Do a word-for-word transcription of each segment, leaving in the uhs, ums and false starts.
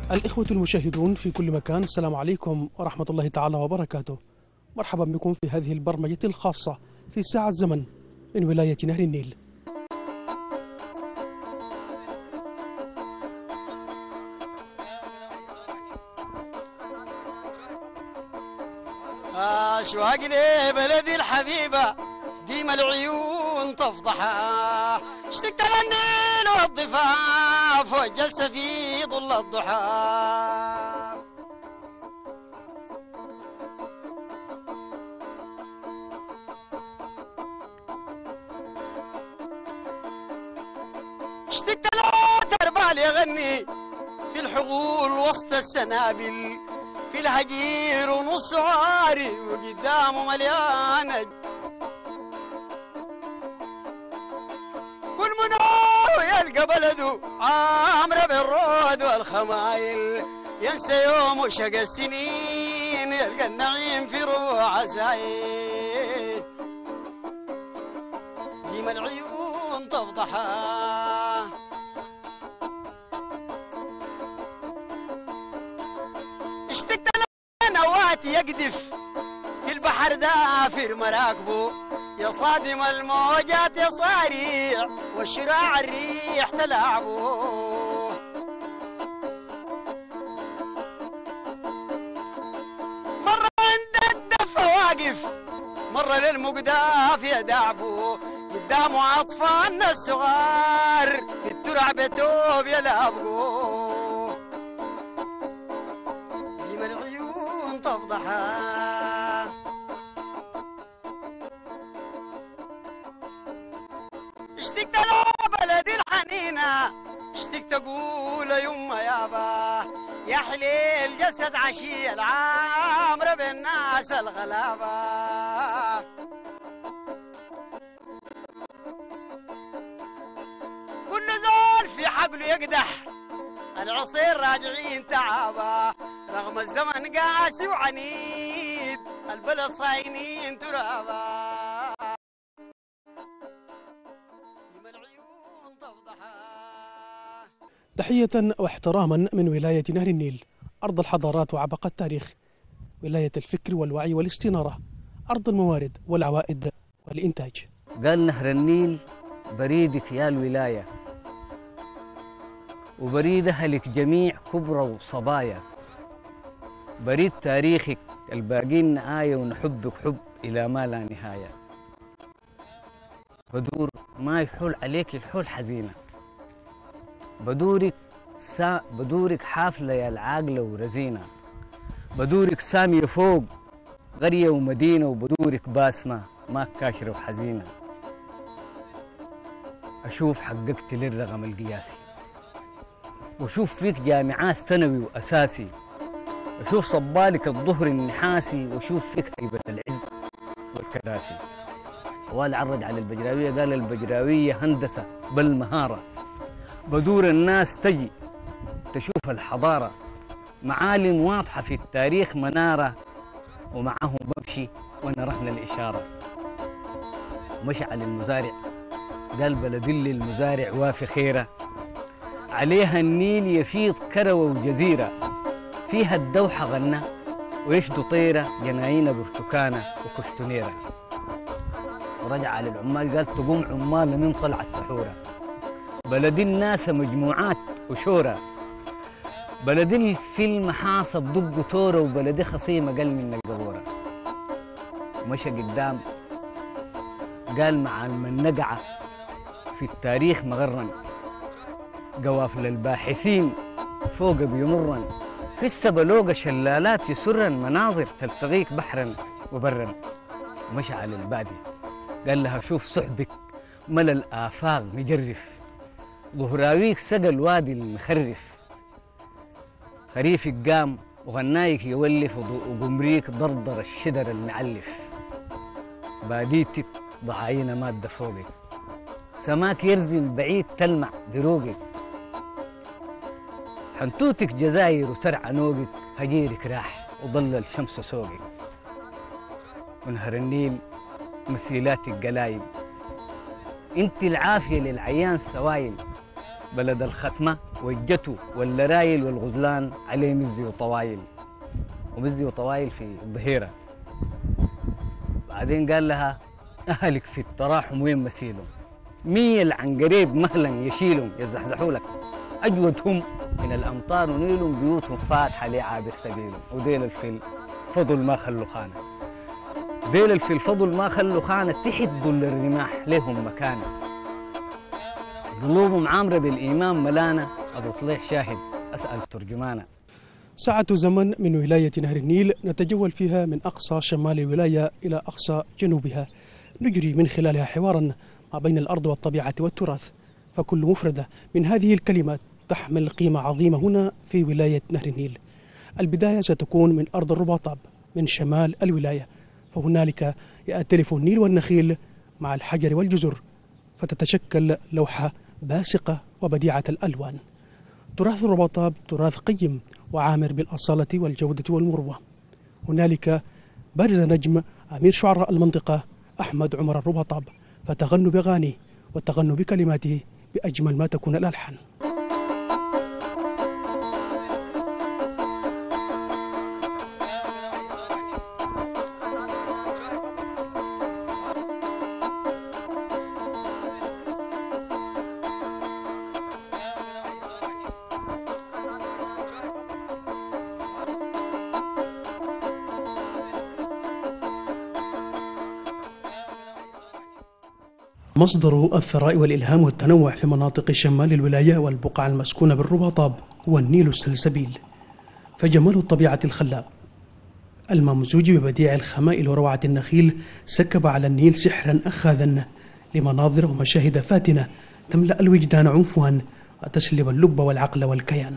الإخوة المشاهدون في كل مكان، السلام عليكم ورحمة الله تعالى وبركاته. مرحبا بكم في هذه البرمجة الخاصة في ساعة زمن من ولاية نهر النيل. أشواقني بلدي الحبيبة ديما العيون تفضحها، اشتقت للنيل والضفاف وجلست في ظل الضحى. اشتقت لتربال يغني في الحقول وسط السنابل، في الهجير ونص عاري وقدامه مليان كل منو يلقى بلده عامرة بالرود والخمايل، ينسى يوم وشق السنين يلقى النعيم في روح زايد. ديما العيون تفضحها، اشتقت لنواتي يقدف في البحر دافر مراكبه، يا صادم الموجات يا صاريع والشراع الريح تلعبه. مرة عند الدفة واقف، مرة للمقداف يدعبه، قدامه أطفالنا الصغار في الترع بتوب يلعبوا. ديما العيون تفضحها، اشتقت لبلدي الحنينة، اشتقت اقول يما يابا يا حليل جسد عشية العامرة بالناس الغلابة. كل زول في حقله يقدح، العصير راجعين تعابا، رغم الزمن قاسي وعنيد البلد صاينين ترابا. تحية واحتراما من ولاية نهر النيل، أرض الحضارات وعبق التاريخ، ولاية الفكر والوعي والاستنارة، أرض الموارد والعوائد والإنتاج. قال نهر النيل بريدك يا الولاية، وبريد أهلك جميع كبرى وصبايا، بريد تاريخك الباقين آية ونحبك حب إلى ما لا نهاية. بدور ما يحول عليك الحول حزينة، بدورك سا بدورك حافلة يا العاقلة ورزينة، بدورك سامية فوق قرية ومدينة، وبدورك باسمة ما كاشرة وحزينة. أشوف حققت للرقم القياسي، وأشوف فيك جامعات ثانوي وأساسي، أشوف صبالك الظهر النحاسي، وأشوف فيك هيبة العز والكراسي. وقال عرج على البجراوية، قال البجراوية هندسة بل مهارة، بدور الناس تجي تشوف الحضارة، معالم واضحة في التاريخ منارة، ومعهم بمشي وانا رهن الإشارة. مشى على المزارع، قال بلدل المزارع وافي خيرة، عليها النيل يفيض كروة وجزيرة، فيها الدوحة غنى ويشدو طيرة، جناينة برتكانة وكشتنيرة. ورجع على العمال قال تقوم عمال من طلع السحورة، بلد الناس مجموعات وشورى، بلد في المحاصب دق تورة، وبلد خصيمة قل من القبورة. مشى قدام قال مع المنقعة في التاريخ مغرا، قوافل الباحثين فوق بيمرا، في السبلوغة شلالات يسرا، مناظر تلتقيك بحرا وبرا. مشى على البادي قال لها شوف صحبك ملا الآفاق مجرف، ظهراويك سقى الوادي المخرف، خريفك قام وغنايك يولف، وقمريك ضرضر الشدر المعلف، باديتك ضعاينة مادة فوقك، سماك يرزم بعيد تلمع دروقك، حنتوتك جزاير وترعى نوقك، هجيرك راح وظل الشمس سوقك. ونهر النيل مسيلاتك قلايب، انت العافية للعيان سوايل، بلد الختمة والجتو واللرايل والغزلان عليه مزي وطوايل، ومزي وطوايل في الظهيرة. بعدين قال لها أهلك في التراحم وين مسيلهم، ميل عن قريب مهلا يشيلهم يزحزحوا لك، أجودهم من الأمطار ونيلهم بيوتهم فاتحة لعابر سبيلهم. وديل الفيل فضل ما خلوا خانة، ديل الفيل فضل ما خلوا خانة، تحدوا للرماح لهم مكانة، قلوبهم عامرة بالإيمان ملانة، أبو طليح شاهد أسأل ترجمانة. ساعة زمن من ولاية نهر النيل نتجول فيها من أقصى شمال الولاية إلى أقصى جنوبها، نجري من خلالها حوارا ما بين الأرض والطبيعة والتراث، فكل مفردة من هذه الكلمات تحمل قيمة عظيمة هنا في ولاية نهر النيل. البداية ستكون من أرض الرباطاب من شمال الولاية، فهنالك يأتلف النيل والنخيل مع الحجر والجزر، فتتشكل لوحة باسقة وبديعة الألوان. تراث الرباطاب تراث قيم وعامر بالأصالة والجودة والمروة. هنالك برز نجم أمير شعراء المنطقة أحمد عمر الرباطاب، فتغنوا بأغانيه وتغنوا بكلماته بأجمل ما تكون الألحان. مصدر الثراء والإلهام والتنوع في مناطق شمال الولاية والبقعة المسكونة بالرباطاب هو النيل السلسبيل، فجمال الطبيعة الخلاب الممزوج ببديع الخمائل وروعة النخيل سكب على النيل سحرا أخاذا لمناظر ومشاهد فاتنة تملأ الوجدان عنفها وتسلب اللب والعقل والكيان.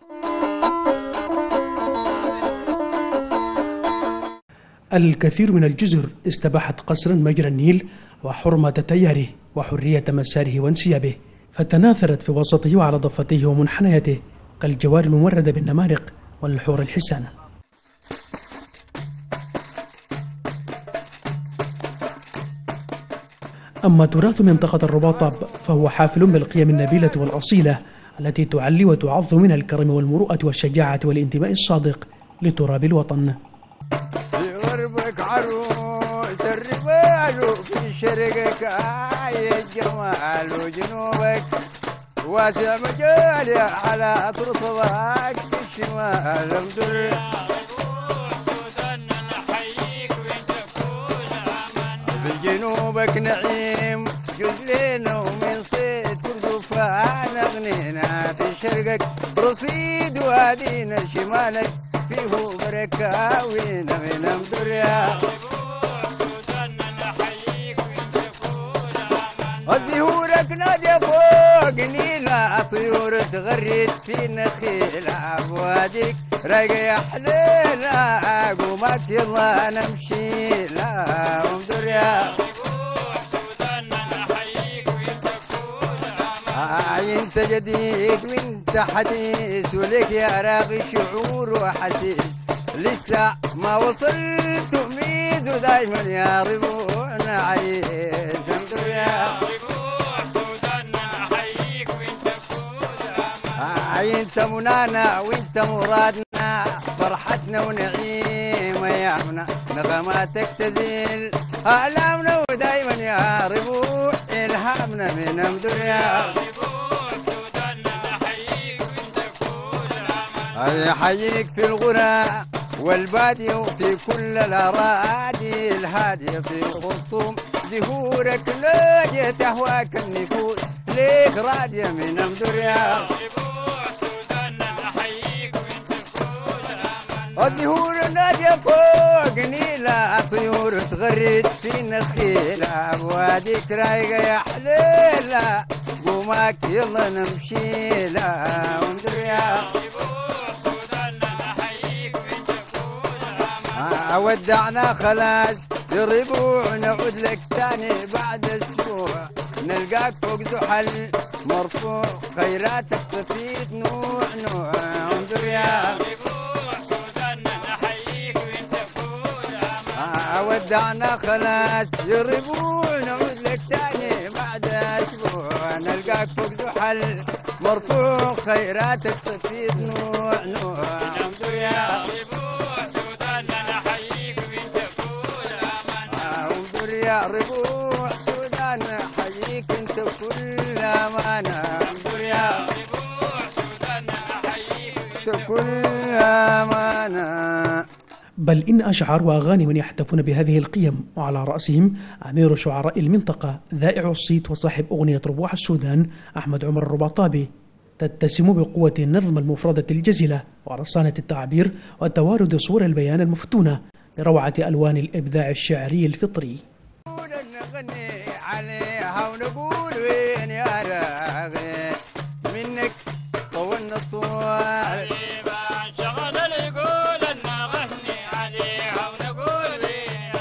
الكثير من الجزر استباحت قصرا مجرى النيل وحرمة تياره وحرية مساره وانسيابه، فتناثرت في وسطه وعلى ضفتيه ومنحنيته كالجوار الممردة بالنمارق والحور الحسانة. أما تراث منطقة الرباطاب فهو حافل بالقيم النبيلة والأصيلة التي تعلي وتعظ من الكرم والمروءة والشجاعة والانتماء الصادق لتراب الوطن. الربال في شرقك آي الجمال وجنوبك واسع مجالي على ترطبك في الشمال مدر في جنوبك نعيم جزلين ومن صيد كردفان أغنينا في شرقك رصيد وادينا شمالك فيه بركة وين من مدر الزهورك نادي فوق نيلة طيور تغرد في النخيل أبوادك رايقة يا حليلة قومك يلا نمشي لا ومدر يا انت جديد وانت حديث ولك يا راغي شعور وحسيس لسه ما وصلت أميد ودايما يا ربونا عيس مدر يا انت منانا وانت مرادنا فرحتنا ونعيم ايامنا نغماتك تزيل آلامنا ودايما يا ربوع الهامنا من مدر يا يحييك في الغرى والبادية وفي كل الأراضي الهادية في خرطوم زهورك لاجئ تهواك النفوس ليك رادية من مدر يا الزهور نادية فوق نيلة طيور تغرد في النخيل أبوادك رايقة يا حليلة قومك يلا نمشي لا ومدر يا ودعنا خلاص الربوع نعود لك تاني بعد اسبوع نلقاك فوق زحل مرفوع خيراتك تفيد نوع نوع ومدر يا ودعنا خلاص الربوع نعود لك تاني بعد أسبوع نلقاك فوق زحل مرفوع خيراتك تفيد نوع نوع الحمد يا ربوع سودان نحييك من كل أمانة انظر يا ربوع سودان نحييك انت كل أمانة انظر يا ربوع سودان نحييك انت كل أمانة. بل إن أشعار وأغاني من يحتفون بهذه القيم وعلى رأسهم أمير شعراء المنطقة ذائع الصيت وصاحب أغنية ربوع السودان أحمد عمر الرباطابي تتسم بقوة النظم المفردة الجزلة ورصانة التعبير وتوارد صور البيان المفتونة بروعة ألوان الإبداع الشعري الفطري. نغني عليها ونقول وين يا راغي منك طولنا الطوال شغل يقول نغني عليها ونقول وين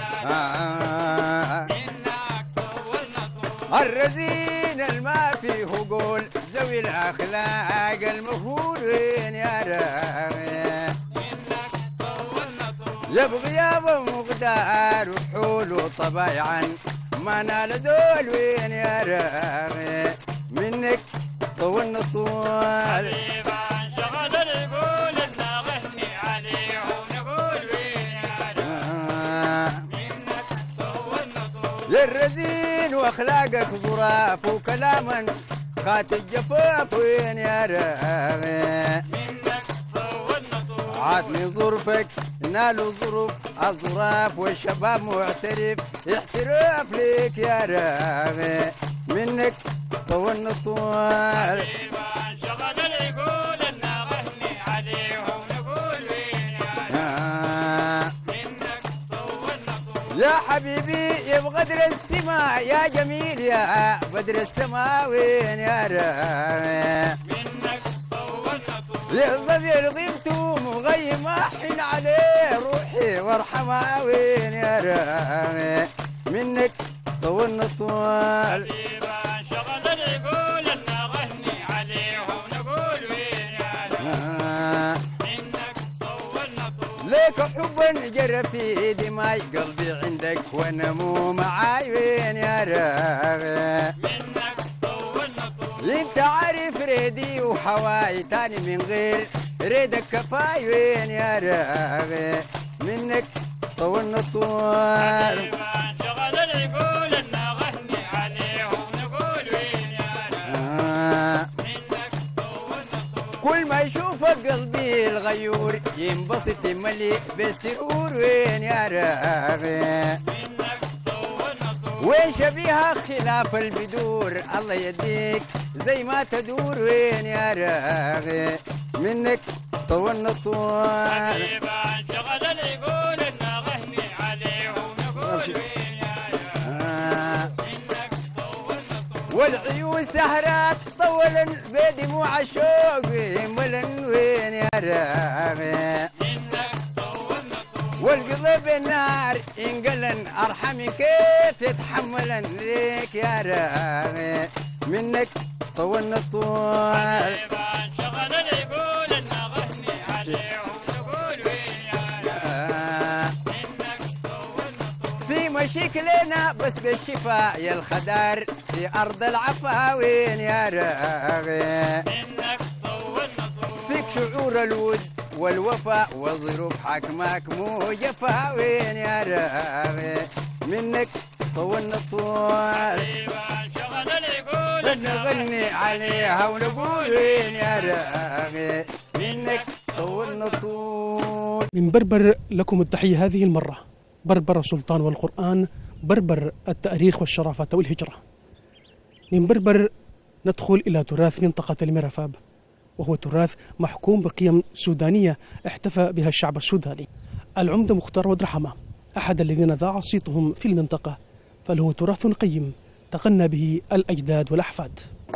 منك طولنا الطوال الرزين الما فيه قول ذوي الأخلاق المفهول وين يا راغي منك طولنا الطوال يبغي يابا مقدار وحول وطبيعا ما نال دول وين يا راغي منك طولنا طوال شغل يقول نغني عليه ونقول وين يا راغي منك طولنا طوال يا الرزين واخلاقك ظراف وكلاما خات الجفاف وين يا راغي منك طولنا طوال عادني ظرفك نالوا ظروف الظراف والشباب معترف احتراف ليك يا راغي منك طولنا الطوال شغل يقول نغني عليه ونقول وين يا منك طولنا الطوال يا حبيبي يا بقدر السماء يا جميل يا بدر السماء وين يا راغي منك طولنا الطوال يا ظبي غيبته مغيم احن عليه روحي وارحمها وين يا راغي منك طولنا الطوال شغل يقول نغني عليه ونقول وين يا راغي منك طولنا الطوال ليك حبا جرى في دماي قلبي عندك وانا مو معاي وين يا راغي منك طولنا الطوال انت عارف ريدي وحواي تاني من غير ريدك كفاي وين يا راغي منك طولنا الطوال شغل يقول نغني عليه ونقول وين يا راغي منك طولنا الطوال كل ما يشوفك قلبي الغيور ينبسط مليء بالسرور وين يا راغي منك طولنا الطوال وين شبيهة خلاف البدور الله يديك زي ما تدور وين يا راغي منك طولنا الطوال شغل يقول نغني عليه ونقول وين يا راغي منك طولنا الطوال والعيون سهرات طولا بدموع الشوق ملن وين يا راغي منك طولنا الطوال والقلب النار ينقلن ارحمي كيف يتحملن ليك يا راغي منك طولنا الطوال شغل يقول نغني عليه ونقول وين يا راغي منك طولنا الطوال في مشاكلنا بس بالشفاء يا الخدار في ارض العفا وين يا راغي منك طولنا الطوال فيك شعور الود والوفاء والظروف حكمك مو جفا وين يا راغي منك طولنا الطوال شغل يقول نغني عليها ونقول وين يا راغي منك طولنا الطول. من بربر لكم التحية هذه المرة، بربر السلطان والقرآن، بربر التاريخ والشرافة والهجرة. من بربر ندخل إلى تراث منطقة الميرفاب، وهو تراث محكوم بقيم سودانية احتفى بها الشعب السوداني. العمدة مختار ودرحمة أحد الذين ذاع صيتهم في المنطقة، فله تراث قيم تغنى به الأجداد والأحفاد.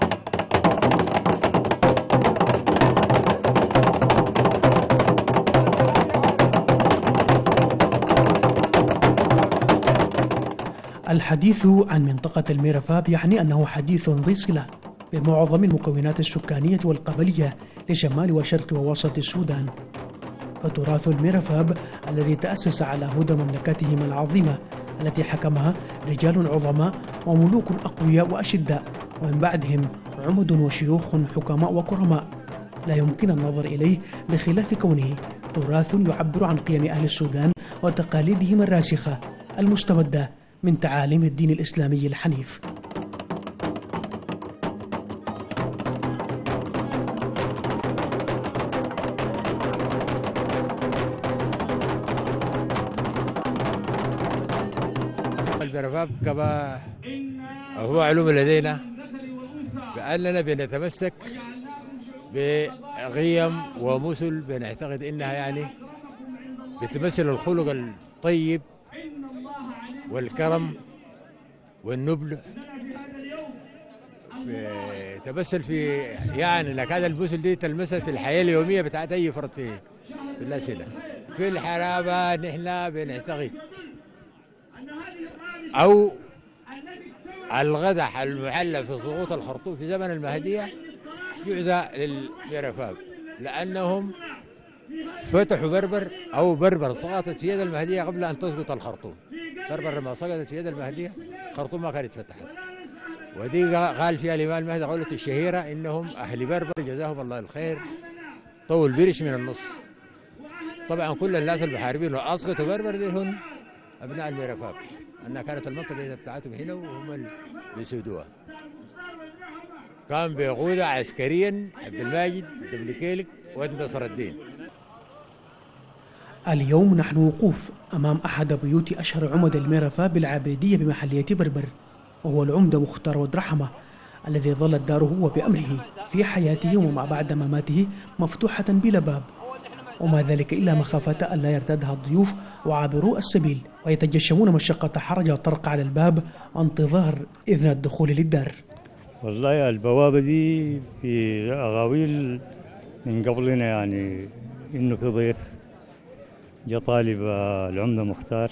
الحديث عن منطقة الميرفاب يعني أنه حديث ذي صلة بمعظم المكونات السكانية والقبلية لشمال وشرق ووسط السودان. فتراث الميرفاب الذي تأسس على هدى مملكتهم العظيمة التي حكمها رجال عظماء وملوك أقوياء وأشداء ومن بعدهم عمد وشيوخ حكماء وكرماء لا يمكن النظر إليه بخلاف كونه تراث يعبر عن قيم أهل السودان وتقاليدهم الراسخة المستمدة من تعاليم الدين الإسلامي الحنيف. البرفاب كما هو علوم لدينا بأننا بنتمسك بقيم ومثل بنعتقد إنها يعني بتمثل الخلق الطيب والكرم والنبل، تمثل في يعني لكاد المثل دي تلمسها في الحياة اليومية بتاعت أي فرد في في الناس هنا. في الحرابة نحن بنعتقد أو الغدح المعلق في سقوط الخرطوم في زمن المهدية يعزى للبرفاب، لأنهم فتحوا بربر أو بربر سقطت في يد المهدية قبل أن تسقط الخرطوم. بربر لما سقطت في يد المهدية الخرطوم ما كانت فتحت، ودي قال فيها الإمام المهدي قولته الشهيرة إنهم أهل بربر جزاهم الله الخير طول برش من النص. طبعا كل الناس المحاربين وأسقطوا بربر دي هم أبناء البرفاب، أنها كانت المنطقة بتاعتهم هنا وهم اللي بيسودوها. كان بيقودها عسكريا عبد الماجد الدبلكيلك وابن نصر الدين. اليوم نحن وقوف أمام أحد بيوت أشهر عمد الميرفا بالعبيدية بمحلية بربر، وهو العمدة مختار ود رحمة الذي ظلت داره وبأمره في حياته وما بعد مماته مفتوحة بلا باب، وما ذلك إلا مخافة أن لا يرتادها الضيوف وعابرو السبيل ويتجشمون مشقة حرج طرق على الباب وانتظار إذن الدخول للدار. والله البوابة دي في أغاويل من قبلنا، يعني إنه في ضيف جاء طالب العمدة مختار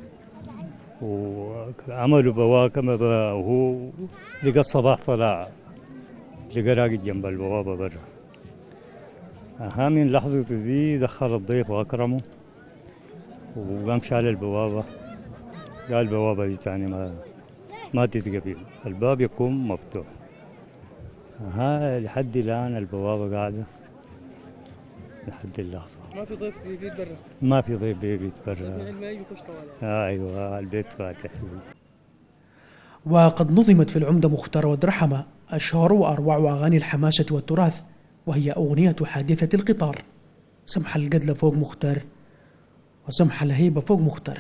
وعملوا بواكم وهو لقى الصباح طلع لقى راقد جنب البوابة برا. أها من لحظة دي دخل الضيف وأكرمه وقام شال البوابة، قال البوابة دي تاني ما ما تتقفل، الباب يكون مفتوح. أها لحد الآن البوابة قاعدة لحد اللحظة. ما في ضيف بيبيت برا؟ ما في ضيف بيبيت برا. ما يجي يخش طوالي. آه أيوة البيت فاتح. وقد نظمت في العمدة مختار ود رحمة أشهر وأروع أغاني الحماسة والتراث، وهي أغنية حادثة القطار، سمح القدلة فوق مختار وسمح الهيبة فوق مختار.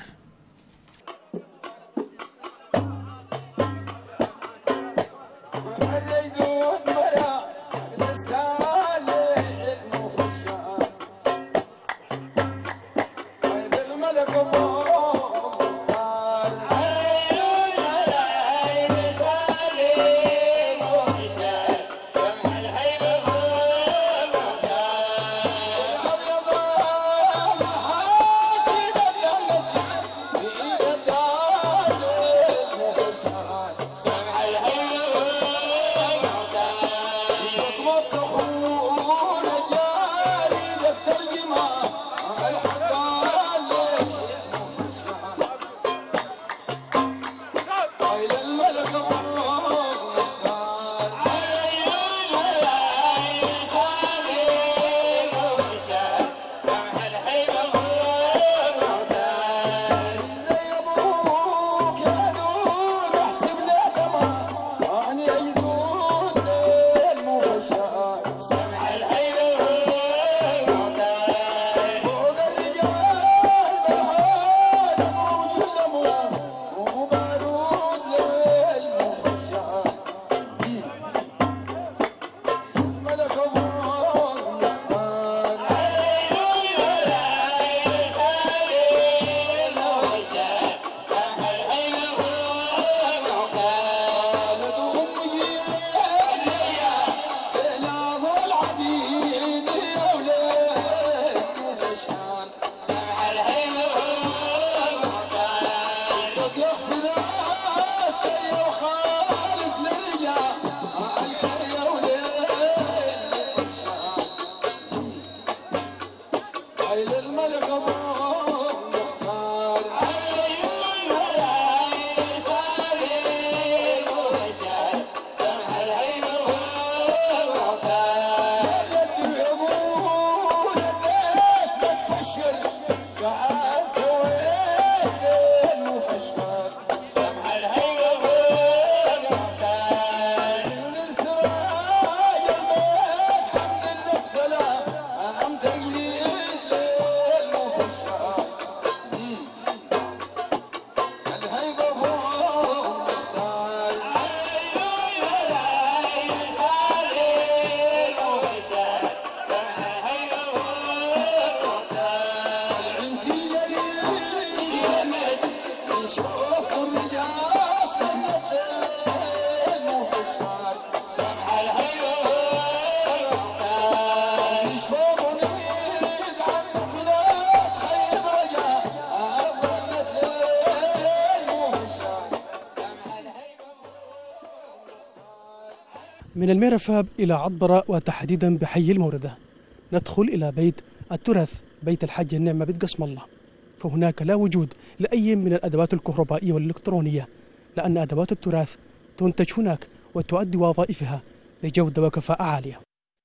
من الميرفاب إلى عطبرة وتحديدا بحي الموردة ندخل إلى بيت التراث، بيت الحاج النعمة بيت قسم الله. فهناك لا وجود لأي من الأدوات الكهربائية والإلكترونية، لأن أدوات التراث تنتج هناك وتؤدي وظائفها بجودة وكفاءة عالية.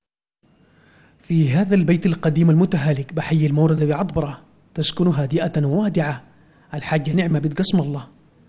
في هذا البيت القديم المتهالك بحي الموردة بعطبرة تسكن هادئة ووادعة الحاجة نعمة بنت قسم الله،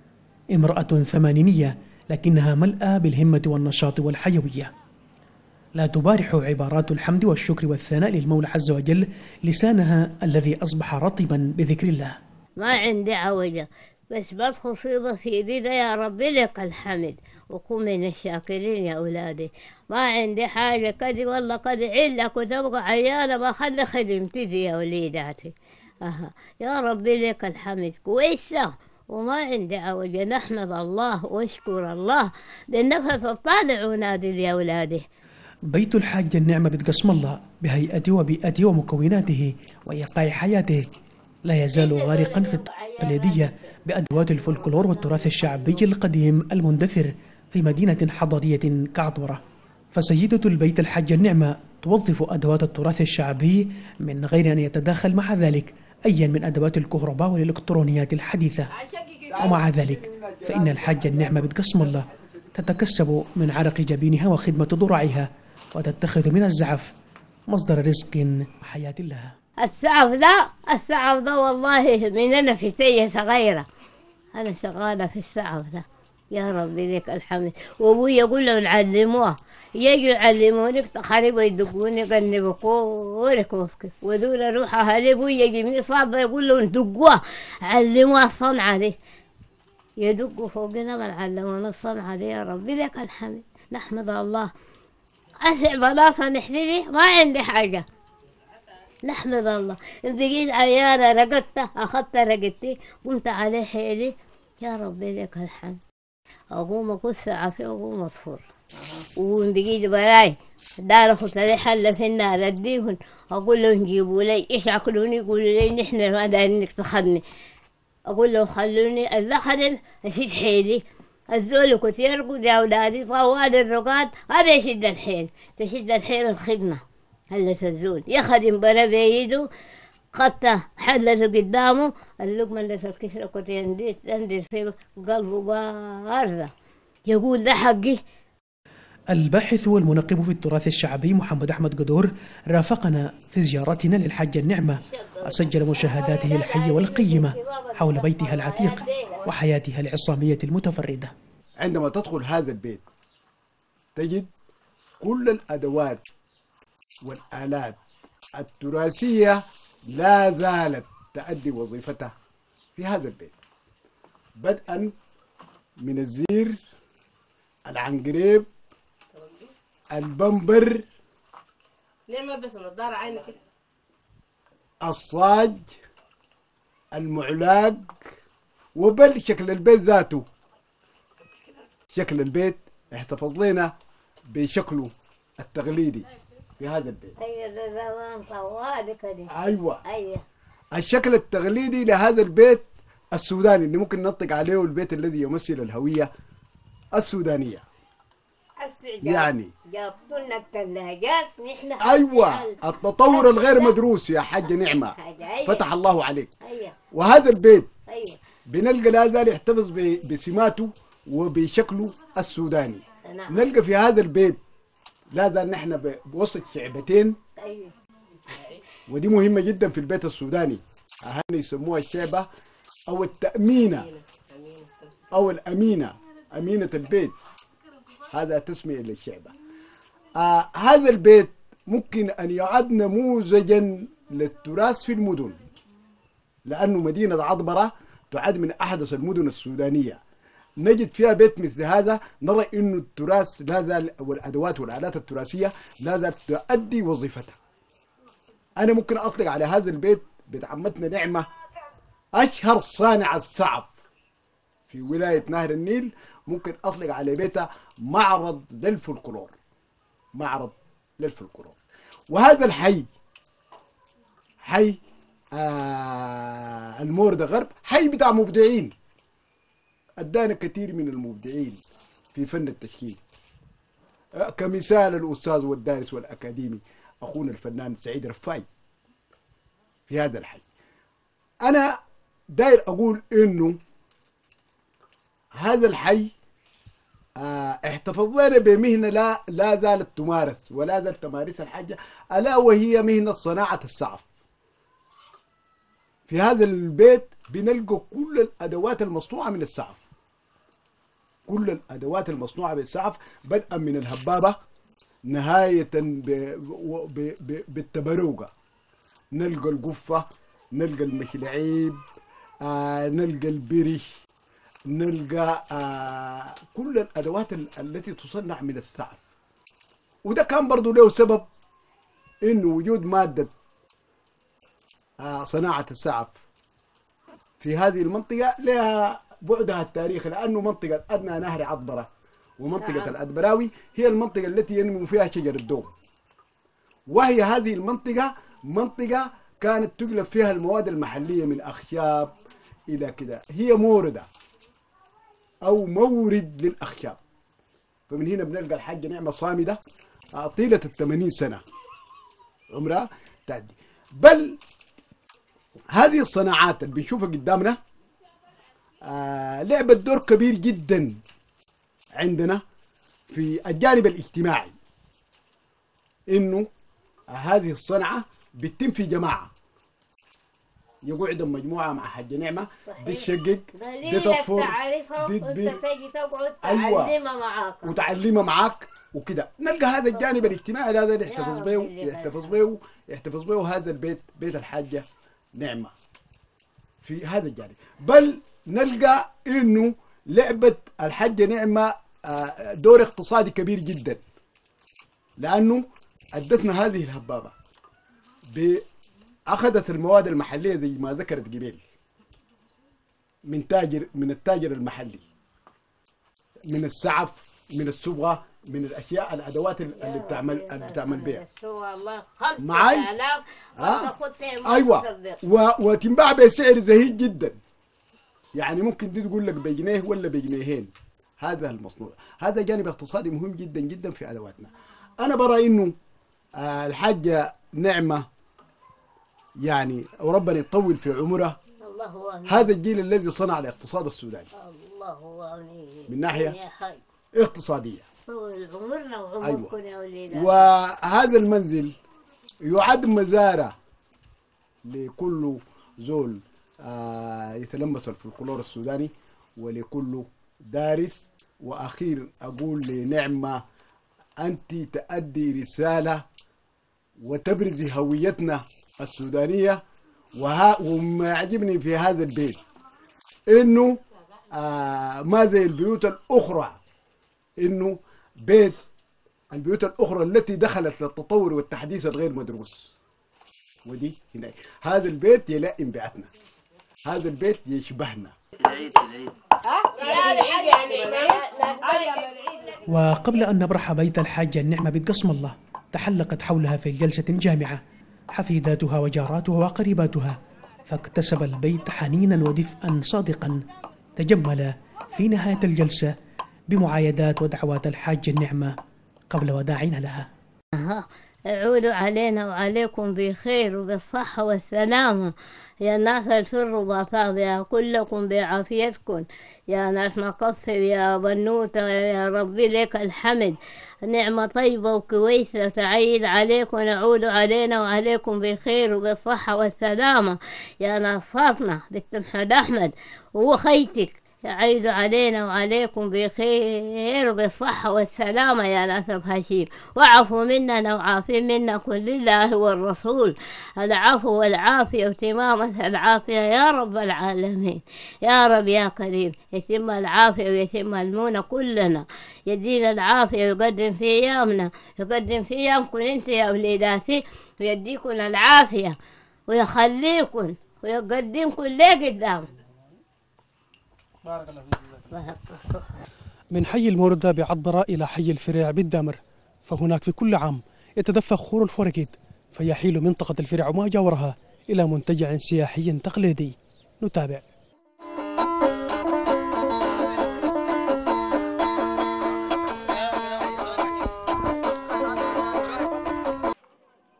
امرأة ثمانينية لكنها ملأى بالهمة والنشاط والحيوية. لا تبارح عبارات الحمد والشكر والثناء للمولى عز وجل لسانها الذي أصبح رطبا بذكر الله. ما عندي عوجة، بس بدخل في ضفيري ده يا ربي لك الحمد وكون من الشاكرين يا أولادي. ما عندي حاجة كدي والله كدي علك وتبقى عيانة بخلي خدمتي دي يا وليداتي. أها يا ربي لك الحمد كويسة وما عندي عوجة. نحمد الله واشكر الله بالنفس الطالع ونادي يا أولادي. بيت الحاج النعمة بنت قسم الله بهيئته وبيئته ومكوناته وإيقاع حياته لا يزال غارقا في التقليدية بأدوات الفولكلور والتراث الشعبي القديم المندثر في مدينة حضرية كعطبرة. فسيدة البيت الحاج النعمة توظف أدوات التراث الشعبي من غير أن يتداخل مع ذلك أي من أدوات الكهرباء والإلكترونيات الحديثة. ومع ذلك فإن الحاج النعمة بنت قسم الله تتكسب من عرق جبينها وخدمة ضرعها وتتخذ من الزعف مصدر رزق وحياة لها. السعف ده السعف ده والله من أنا في سية صغيرة أنا شغالة في السعف ده يا ربي لك الحمد. وأبوي يقول لهم علموه، يجوا يعلمونك تخربوا يدقوني قلني بقولك وفكك ودول أروح أهلي أبوي يجي من صعبة يقول لهم دقوه علموه الصنعة دي، يدقوا فوقنا ما علمونا الصنعة دي يا ربي لك الحمد. نحمد الله. أسع بلاصة نحللي ما عندي حاجة نحمد الله. بقيت عيانة رقدت أخذت رقدتي قمت عليه حيلي يا ربي لك الحمد. أقوم أقول ساعة في أقوم أصفر وبقيت براي دار أخذت لي حلة في النار أديهن أقول لهم جيبوا لي إيش عقلوني يقولوا لي نحن ما دارينك تخدني. أقول لهم خلوني ألا خدم أشد حيلي. الزول كنت يرقد يا أولادي طوال الرقاد هذا يشد الحيل تشد الحيل الخدمة هلة الزول يخدم برا بيده قطة حلة قدامه اللقمة اللي الكسرة كنت يندير يندير في قلبه باردة يقول ده حقي. الباحث والمنقب في التراث الشعبي محمد أحمد قدور رافقنا في زيارتنا للحاجة النعمة وسجل مشاهداته الحية والقيمة حول بيتها العتيق وحياتها العصامية المتفردة. عندما تدخل هذا البيت تجد كل الأدوات والآلات التراثية لا زالت تؤدي وظيفتها في هذا البيت، بدءا من الزير، العنقريب، البنبر، الصاج، المعلاق، وبل شكل البيت ذاته. شكل البيت احتفظ لنا بشكله التقليدي في هذا البيت. أيوة زمان طوالي كده. أيوة. أيوة. الشكل التقليدي لهذا البيت السوداني اللي ممكن نطلق عليه البيت الذي يمثل الهوية السودانية. يعني جابوا لنا الثلاجات نحن أيوة التطور الغير مدروس يا حاجة نعمة فتح الله عليك. أيوة. وهذا البيت أيوة. بنلقى لا زال يحتفظ بسماته وبشكله السوداني. نعم. نلقى في هذا البيت لا زال نحن بوسط شعبتين. أيوة. ودي مهمة جدا في البيت السوداني، أهل يسموها الشعبة أو التأمينة أو الأمينة، أمينة البيت، هذا تسمية للشعبة. آه هذا البيت ممكن أن يعد نموذجا للتراث في المدن، لأنه مدينة عطبرة تعد من أحدث المدن السودانية. نجد فيها بيت مثل هذا نرى أنه التراث لا زال والأدوات والآلات التراثية لا زالت تؤدي وظيفتها. أنا ممكن أطلق على هذا البيت بيت عمتنا نعمة أشهر صانع السعف في ولاية نهر النيل، ممكن أطلق على بيتها معرض للفولكلور، معرض للفولكلور. وهذا الحي حي آه الموردة غرب حي بتاع مبدعين، أدانا كثير من المبدعين في فن التشكيل. كمثال الأستاذ والدارس والأكاديمي أخونا الفنان سعيد رفاي في هذا الحي. أنا داير أقول إنه هذا الحي اه احتفظنا بمهنة لا لا زالت تمارس ولا زالت تمارسها الحاجة، ألا وهي مهنة صناعة السعف. في هذا البيت بنلقى كل الأدوات المصنوعة من السعف، كل الأدوات المصنوعة بالسعف، بدءا من الهبابة نهاية بالتبروقة. نلقى القفة، نلقى المشلعيب، آه نلقى البرش، نلقى آه كل الأدوات التي تصنع من السعف. وده كان برضو له سبب، إنه وجود مادة آه صناعة السعف في هذه المنطقة لها بعدها التاريخي، لأنه منطقة أدنى نهر عطبرة ومنطقة الأدبراوي هي المنطقة التي ينمو فيها شجر الدوم، وهي هذه المنطقة منطقة كانت تقلب فيها المواد المحلية من أخشاب إلى كده، هي موردة أو مورد للأخشاب. فمن هنا بنلقى الحاجة نعمة صامدة طيلة الثمانين سنة عمرها تعدي. بل هذه الصناعات اللي بنشوفها قدامنا آه لعبت دور كبير جدا عندنا في الجانب الاجتماعي، إنه هذه الصنعة بتتم في جماعة، يقعد مجموعة مع حاجة نعمة بتشقق بتطفر تجي تقعد تعلمها معاك وتعلمها معاك وكده. نلقى هذا الجانب الاجتماعي هذا اللي يحتفظ به يحتفظ به يحتفظ به هذا البيت، بيت الحاجة نعمة في هذا الجانب. بل نلقى إنه لعبة الحاجة نعمة دور اقتصادي كبير جدا، لأنه أدتنا هذه الهبابة أخذت المواد المحلية زي ما ذكرت قبل من تاجر من التاجر المحلي، من السعف، من الصبغة، من الأشياء الأدوات اللي بتعمل اللي بتعمل بها معي. آه. أيوة، وتنباع بسعر زهيد جدا، يعني ممكن دي تقول لك بجنيه ولا بجنيهين. هذا المصنوع، هذا جانب اقتصادي مهم جدا جدا في أدواتنا. أنا برى إنه آه الحاجة نعمة يعني وربنا يطول في عمره، هذا الجيل الذي صنع الاقتصاد السوداني من ناحية اقتصادية. أيوة. وهذا المنزل يعد مزارة لكل زول آه يتلمس الفلكلور السوداني ولكل دارس. وأخيرا أقول لنعمة أنت تؤدي رسالة وتبرزي هويتنا السودانية. وها وما يعجبني في هذا البيت إنه آه ما زي البيوت الأخرى، إنه بيت البيوت الأخرى التي دخلت للتطور والتحديث الغير مدروس، ودي هنا هذا البيت يلائم بيئتنا، هذا البيت يشبهنا. وقبل أن نبرح بيت الحاجة النعمة بنت قسم الله، تحلقت حولها في جلسة جامعة حفيداتها وجاراتها وقريباتها، فاكتسب البيت حنينا ودفئا صادقا تجمل في نهاية الجلسة بمعايدات ودعوات الحاجة النعمة قبل وداعنا لها. عودوا علينا وعليكم بخير وبالصحة والسلامة يا ناس الفر وبطاطا، كلكم بعافيتكم يا ناس مقفل يا بنوتة، يا ربي لك الحمد. نعمة طيبة وكويسة تعيد عليكم، نعود علينا وعليكم بالخير وبالصحة والسلامة يا ناس فاطمة بنت محمد أحمد وخيتك، يعيد علينا وعليكم بخير وبالصحة والسلامة يا ناس هشيم، وعفوا مننا وعافين منكم لله والرسول، العفو والعافية وتمامة العافية يا رب العالمين. يا رب يا كريم يتم العافية ويتم المونة كلنا، يدينا العافية ويقدم في أيامنا، يقدم في أيامكم انت يا وليداتي، ويديكم العافية ويخليكم ويقدمكم ليه قدام. من حي الموردة بعطبرة إلى حي الفريع بالدامر، فهناك في كل عام يتدفق خور الفوركيد فيحيل منطقة الفريع وما جاورها إلى منتجع سياحي تقليدي. نتابع.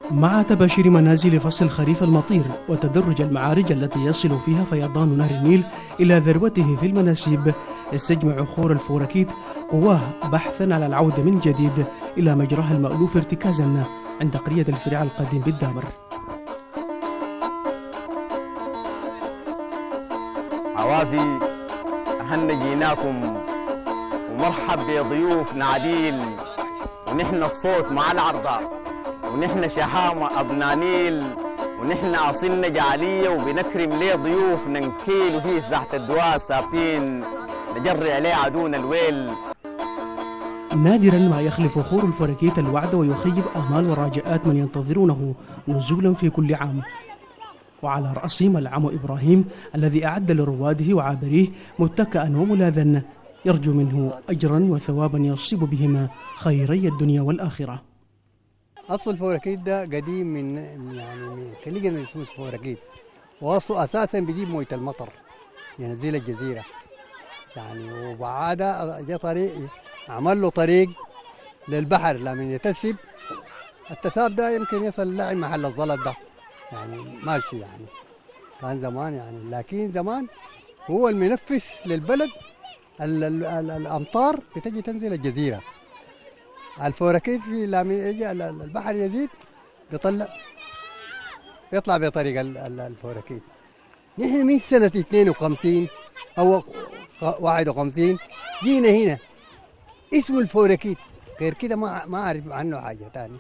مع تباشير منازل فصل الخريف المطير وتدرج المعارج التي يصل فيها فيضان نهر النيل إلى ذروته في المناسيب، يستجمع خور الفوركيت قواه بحثا على العودة من جديد إلى مجراها المألوف ارتكازا عند قرية الفريع القديم بالدامر. عوافي أهنا جيناكم ومرحب بضيوفنا عديل، ونحن الصوت مع العرضة، ونحن شهامة أبناء نيل، ونحن أصلنا جعلية وبنكرم ليه ضيوفنا نكيل وفيه تحت الدواء ثابتين نجري عليه عدونا الويل. نادرا ما يخلف خور الفوركيت الوعد ويخيب آمال ورجاءات من ينتظرونه نزولا في كل عام، وعلى رأسهم العم إبراهيم الذي أعد لرواده وعابريه متكئا وملاذا يرجو منه أجرا وثوابا يصيب بهما خيري الدنيا والآخرة. أصل الفوركيت ده قديم من يعني من خليجنا اسمه الفوركيت، وأصله أساسا بيجيب موية المطر ينزل الجزيرة يعني، وبعدها جاء طريق عمل له طريق للبحر لما يتسب التساب ده يمكن يصل لعب محل الزلط ده يعني ماشي يعني كان زمان يعني، لكن زمان هو المنفس للبلد ال ال ال الأمطار بتجي تنزل الجزيرة. الفوركيت في لما يجي البحر يزيد بيطلع يطلع بطريق الفوركيت. نحن من سنة اثنين وخمسين أو واحد وخمسين جينا هنا اسمه الفوركيت، غير كده ما ما أعرف عنه حاجة ثانية.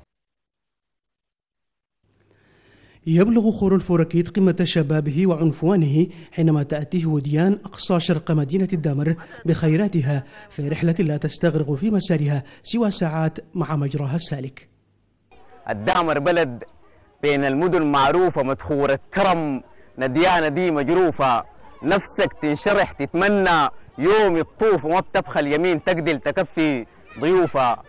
يبلغ خور الفوركيت قمة شبابه وعنفوانه حينما تأتيه وديان أقصى شرق مدينة الدامر بخيراتها في رحلة لا تستغرق في مسارها سوى ساعات مع مجراها السالك. الدامر بلد بين المدن معروفة مدخورة كرم، نديانة دي مجروفة، نفسك تنشرح تتمنى يوم الطوف وما بتبخل يمين تقدل تكفي ضيوفها.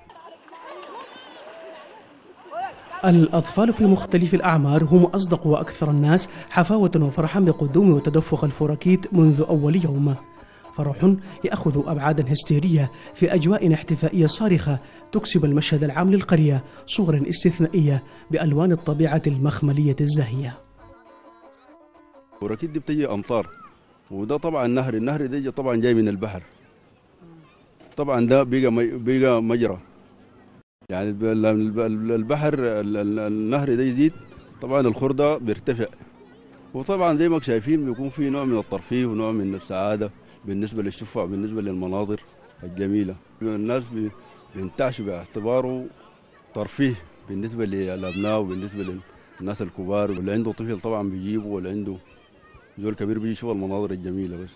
الأطفال في مختلف الأعمار هم أصدق وأكثر الناس حفاوة وفرحا بقدوم وتدفق الفوركيت منذ أول يوم، فرح يأخذ أبعادا هستيرية في أجواء احتفائية صارخة تكسب المشهد العام للقرية صورا استثنائية بألوان الطبيعة المخملية الزاهية. الفوركيت دي بتجي أمطار، وده طبعا نهر، النهر ده طبعا جاي من البحر، طبعا ده بيجا بيجا مجرى يعني البحر النهر ده يزيد طبعا الخور ده بيرتفع، وطبعا زي ما شايفين بيكون في نوع من الترفيه ونوع من السعاده بالنسبه للشفع بالنسبه للمناظر الجميله. الناس بينتعشوا باعتباره ترفيه بالنسبه للابناء وبالنسبه للناس الكبار، واللي عنده طفل طبعا بيجيبه، واللي عنده زول كبير بيجي يشوف المناظر الجميله. بس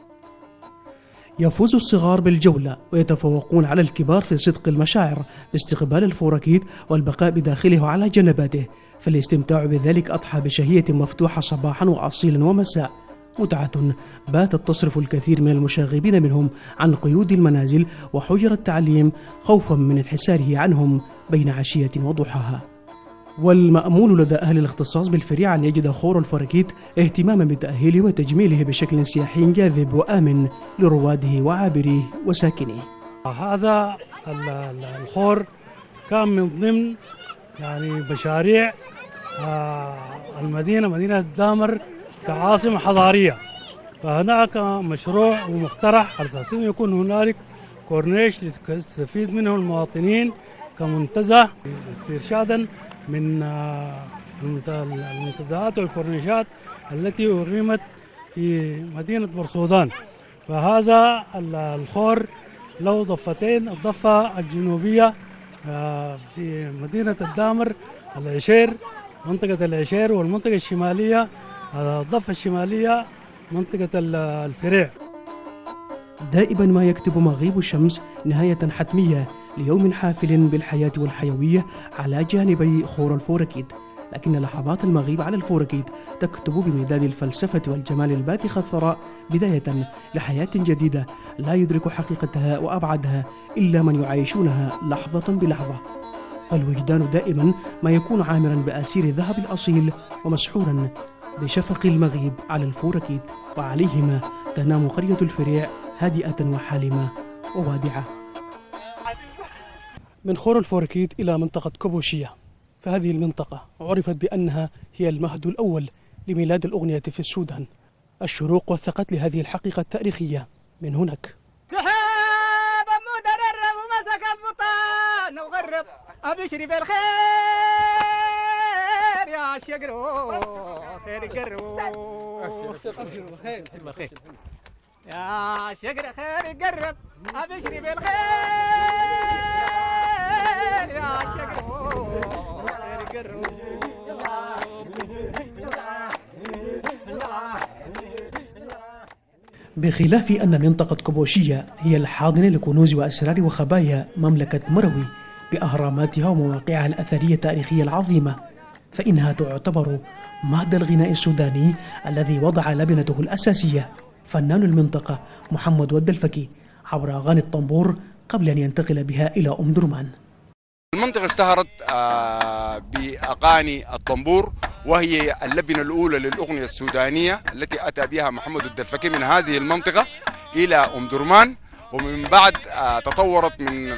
يفوز الصغار بالجولة ويتفوقون على الكبار في صدق المشاعر باستقبال الفوركيت والبقاء بداخله على جنباته، فالاستمتاع بذلك أضحى بشهية مفتوحة صباحا وأصيلا ومساء، متعة باتت تصرف الكثير من المشاغبين منهم عن قيود المنازل وحجر التعليم خوفا من انحساره عنهم بين عشية وضحاها. والمأمول لدى أهل الاختصاص بالفريع أن يجد خور الفوركيت اهتماما بتأهيله وتجميله بشكل سياحي جاذب وآمن لرواده وعابريه وساكنيه. هذا الخور كان من ضمن يعني مشاريع المدينة مدينة الدامر كعاصمة حضارية، فهناك مشروع ومقترح على أساس يكون هنالك كورنيش يستفيد منه المواطنين كمنتزه استرشادا من المنتزهات والكورنيشات التي أقيمت في مدينة بورسودان. فهذا الخور له ضفتين، الضفة الجنوبية في مدينة الدامر العشير منطقة العشير، والمنطقة الشمالية الضفة الشمالية منطقة الفريع. دائما ما يكتب مغيب الشمس نهاية حتمية ليوم حافل بالحياة والحيوية على جانبي خور الفوركيت، لكن لحظات المغيب على الفوركيت تكتب بمداد الفلسفة والجمال الباذخ الثراء بداية لحياة جديدة لا يدرك حقيقتها وأبعادها إلا من يعيشونها لحظة بلحظة. فالوجدان دائما ما يكون عامرا بأسير الذهب الأصيل ومسحورا بشفق المغيب على الفوركيت، وعليهما تنام قرية الفريع هادئة وحالمة ووادعة. من خور الفوركيت إلى منطقة كوبوشية، فهذه المنطقة عرفت بأنها هي المهد الأول لميلاد الأغنية في السودان. الشروق وثقت لهذه الحقيقة التاريخية من هناك. سحاب مدرر ومسك البطان وغرب أبشري بالخير يا شقرو خير قرو أبشر بالخير بالخير يا شقر خير قرب أبشري بالخير يا شقرو خير قرو. بخلاف أن منطقة كوبوشية هي الحاضنة لكنوز وأسرار وخبايا مملكة مروي بأهراماتها ومواقعها الأثرية التاريخية العظيمة، فإنها تعتبر مهد الغناء السوداني الذي وضع لبنته الأساسية فنان المنطقة محمد والدلفكي عبر أغاني الطنبور قبل أن ينتقل بها إلى أم درمان. المنطقة اشتهرت بأغاني الطنبور، وهي اللبنة الأولى للأغنية السودانية التي أتى بها محمد الدلفكي من هذه المنطقة إلى أم درمان، ومن بعد تطورت من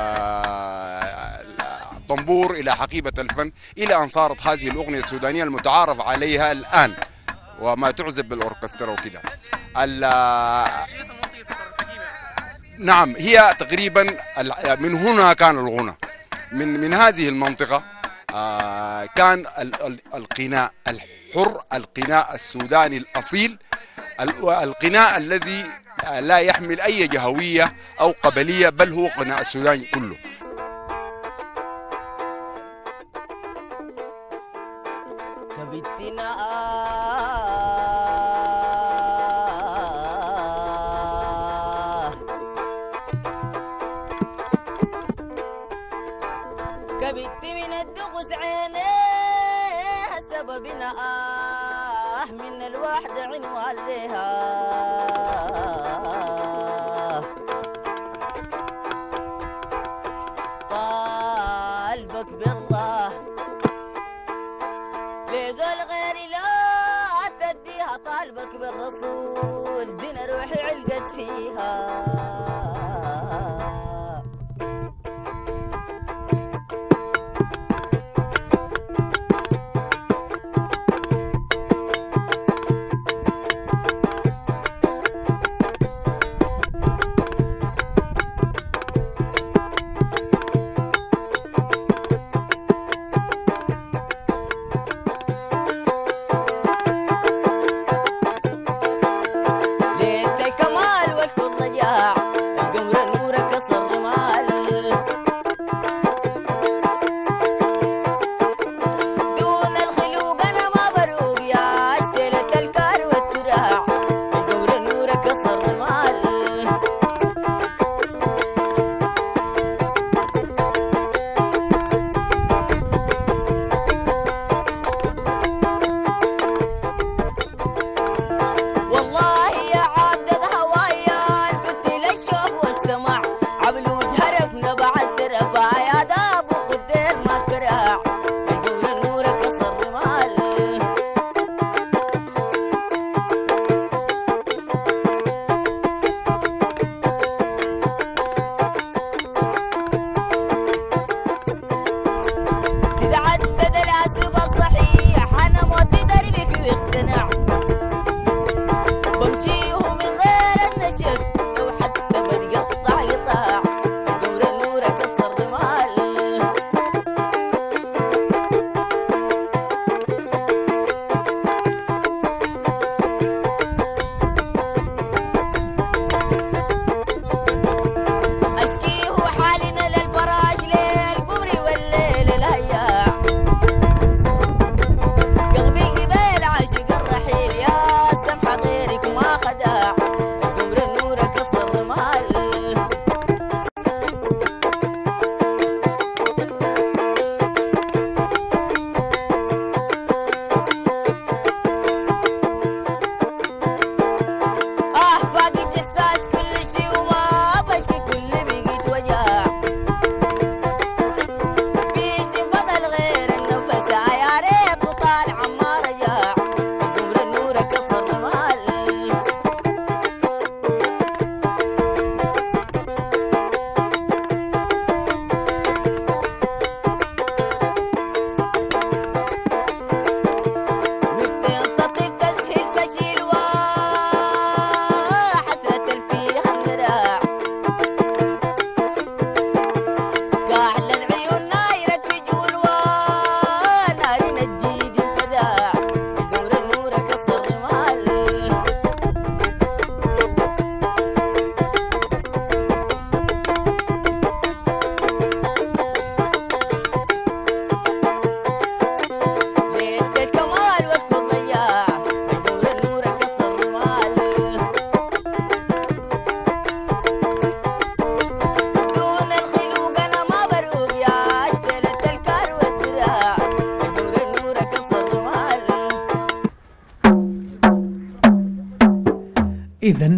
الطنبور إلى حقيبة الفن إلى أن صارت هذه الأغنية السودانية المتعارف عليها الآن وما تعزف بالأوركسترا وكذا. نعم، هي تقريبا من هنا كان الغنى، من من هذه المنطقة آه كان القناء الحر، القناء السوداني الأصيل، القناء الذي لا يحمل أي جهوية أو قبلية، بل هو قناء السودان كله. كبت من الدغس عينيها سببنا آه من الواحد عنوان لها قلبك بالله لقى الغير لا تديها، طالبك بالرسول دين روحي علقت فيها.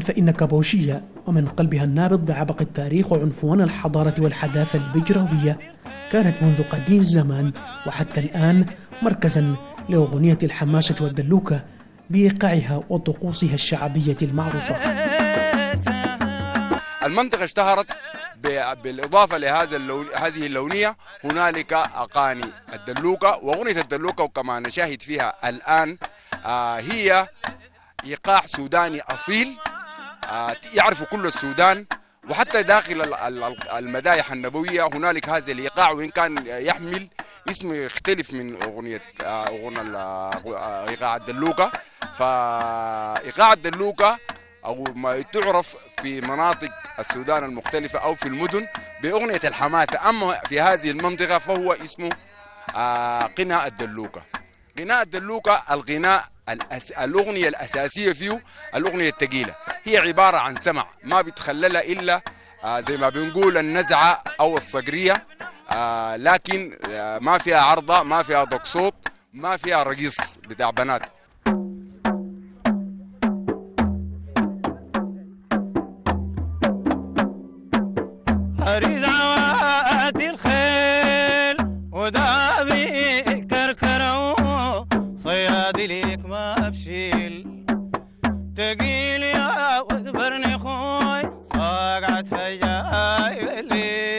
فإن كابوشية ومن قلبها النابض بعبق التاريخ وعنفوان الحضارة والحداثة البجراوية كانت منذ قديم الزمان وحتى الآن مركزا لأغنية الحماسة والدلوكة بإيقاعها وطقوسها الشعبية المعروفة. المنطقة اشتهرت بالإضافة لهذا اللون هذه اللونية هنالك أغاني الدلوكة، وأغنية الدلوكة وكما نشاهد فيها الآن آه هي إيقاع سوداني أصيل آه يعرف كل السودان، وحتى داخل المدايح النبوية هنالك هذا الإيقاع، وإن كان يحمل اسم يختلف من أغنية أغنى إيقاع الدلوكة. فإيقاع الدلوكة أو ما تعرف في مناطق السودان المختلفة أو في المدن بأغنية الحماسة، أما في هذه المنطقة فهو اسمه قناء الدلوكة. قناء الدلوكة الغناء الأس... الأغنية الأساسية فيه الأغنية الثقيلة، هي عبارة عن سمع ما بتخللها إلا آه زي ما بنقول النزعة أو الصقرية، آه لكن آه ما فيها عرضة، ما فيها ضق صوت، ما فيها رقيص بتاع بنات. حريز عوادي الخيل ودابي كركرو صيادي ليك ما بشيل تقيل يا وذبرني خوي صاقعتها جاي الليل.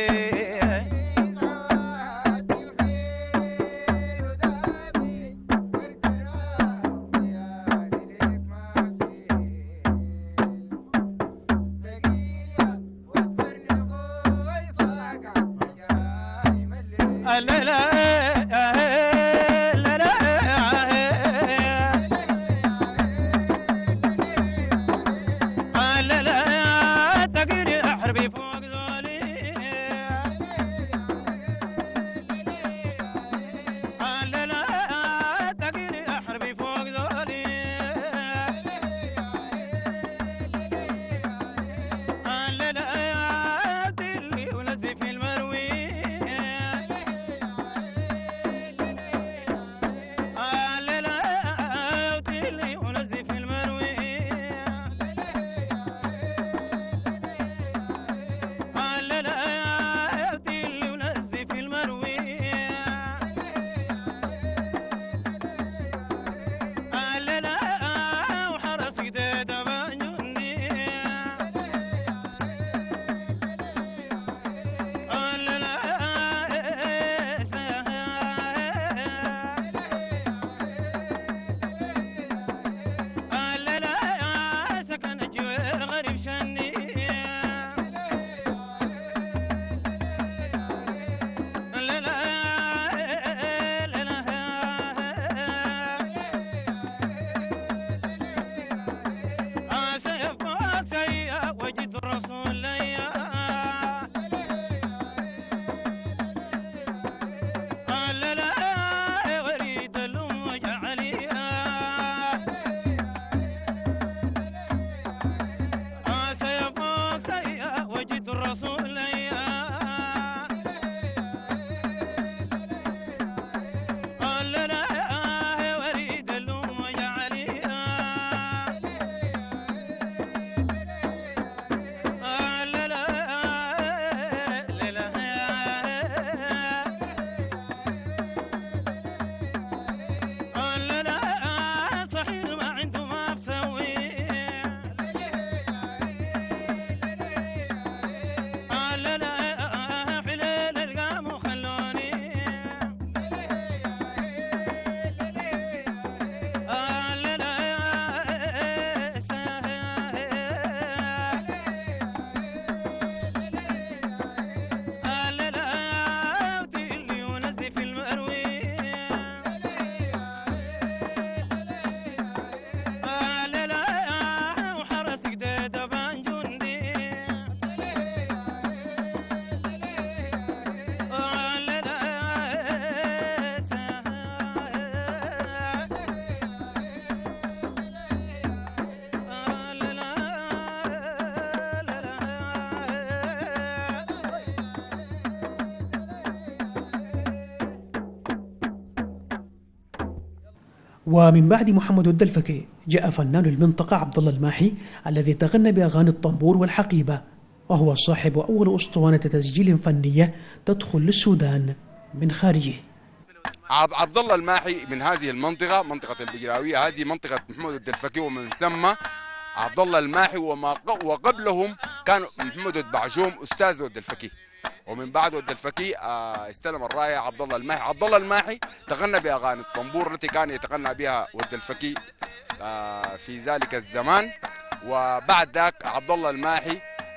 ومن بعد محمد الدلفكي جاء فنان المنطقة عبد الله الماحي الذي تغنى بأغاني الطنبور والحقيبة، وهو صاحب أول أسطوانة تسجيل فنية تدخل للسودان من خارجه. عبد الله الماحي من هذه المنطقة، منطقة البجراوية، هذه منطقة محمد الدلفكي، ومن ثم عبد الله الماحي وما وقبلهم كان محمد البعجوم أستاذ الدلفكي، ومن بعد الدلفكي استلم الراية عبد الله الماحي. عبد الله الماحي تغنى بأغاني الطنبور التي كان يتغنى بها والدلفكي في ذلك الزمان، وبعد ذاك عبد الله الماحي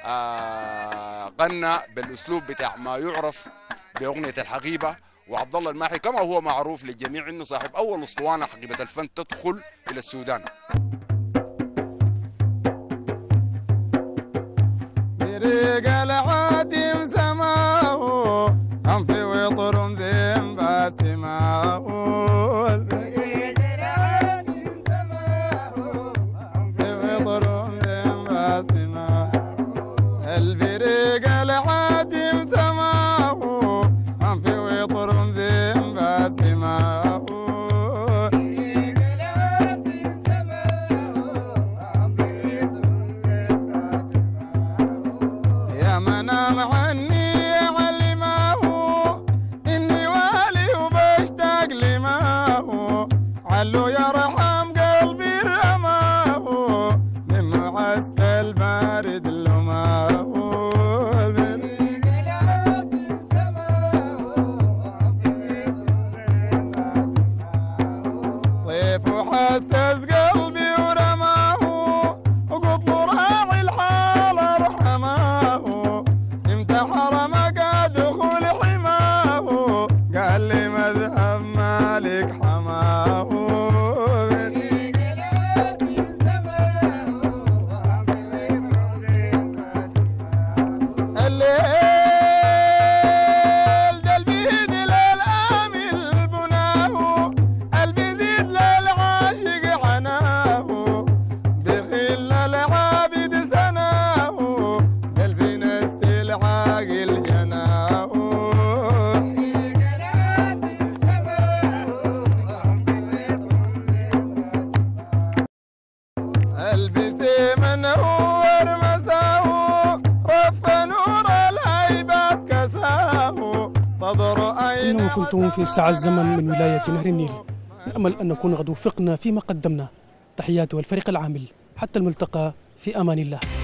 غنى بالأسلوب بتاع ما يعرف بأغنية الحقيبة. وعبد الله الماحي كما هو معروف للجميع انه صاحب اول اسطوانه حقيبه الفن تدخل الى السودان. بريق العادم سماه هم في وطر زين باسماه، بريق العادم سماه هم في وطر زين باسماه، البريق العادم سماه هم في وطر زين باسماه، بريق العادم سماه هم في وطر زين باسماه، يا منام عني علماه إني والي وبشتاق لماه، علو يرحم قلبي رماه من معسل بارد لماه، بريق العادم سماه طيف وحسس قلبي ورماه، وقلت له راعي الحال ارحماه، امتى حرمك ادخل حماه، قال لي مذهب مالك حماه، بريق العادم سماه الليل ده البيد للامل بناه، البيزيد للعاشق عناه، بخل العابد سناه، قلبي نست العاقل جناه، بريق العادم سماه البسي من هو رمساه، رف نور الهيبات كساه، صدر أين إنه كنتم في ساعة الزمن من ولاية نهر النيل. نأمل أن نكون قد وفقنا فيما قدمنا. تحياتي والفريق العامل، حتى الملتقى في أمان الله.